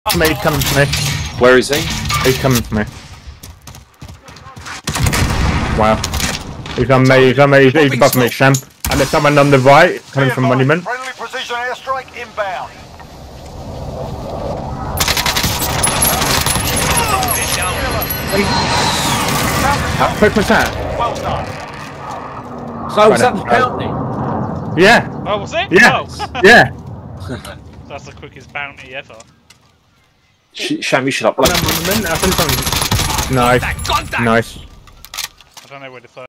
He's coming for me. Where is he? He's coming for me. Wow. He's on me, he's above me, Sam. And there's someone on the right, coming from Monument. Friendly precision airstrike inbound. Quick percent. Well done. So was that the bounty? Yeah. Oh, was it? Yeah. Oh. Yeah. That's the quickest bounty ever. Sham, you should upload. Nice. Nice. I don't know where the